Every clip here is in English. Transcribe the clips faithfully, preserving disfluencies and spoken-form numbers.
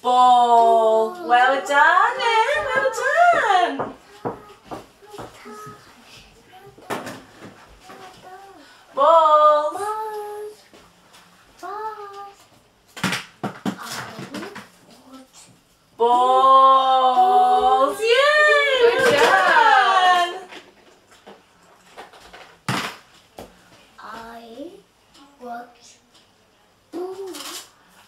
Ball. Well done, Em. Well done. Balls. Balls. Yay! Good job. I watch Balls.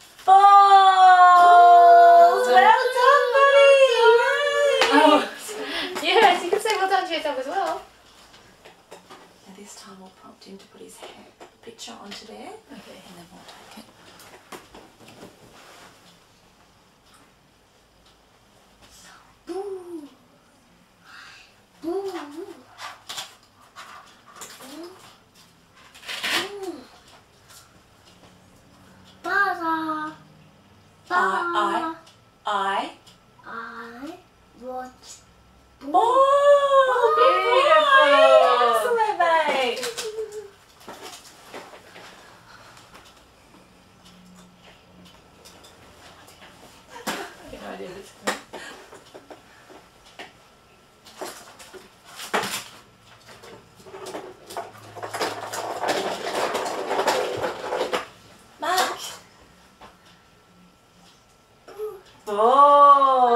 Oh. Well done, buddy. Oh. Yes, you can say well done to yourself as well. Now this time we'll prompt him to put his hair picture onto there. Okay. And then we'll take it. boo boo Bada. I, I, I. I watch Oh, Beautiful. excellent, mate. No idea if it's coming. Mark. Balls.